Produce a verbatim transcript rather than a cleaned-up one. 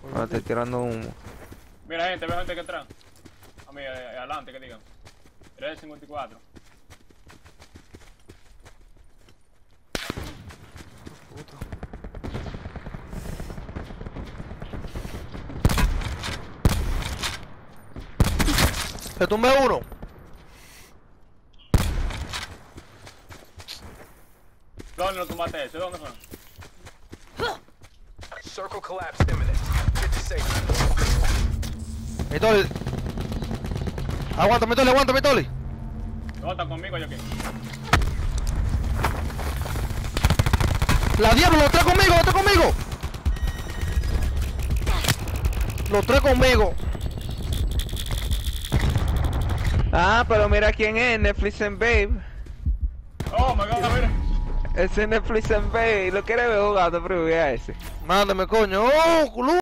Ah, estoy tirando humo. Mira, gente, ve gente que atrás. A mí, eh, adelante, que digan. tres cincuenta y cuatro. Puta. Te tumbé uno. ¿Dónde lo tumbaste ese? ¿Dónde fue? Circle collapse imminent. Get to safety. Mitoli. Aguanta, Mitoli, aguanta, Mitoli. ¿Dónde están conmigo yo aquí? La diablo, los tres conmigo, los tres conmigo. Los tres conmigo. Ah, pero mira quién es, Netflix and Babe. Oh, my God, mira. Ese es Netflix and Babe. Lo quiere ver jugando, pero vea ese. Mándame, coño. Oh, culo.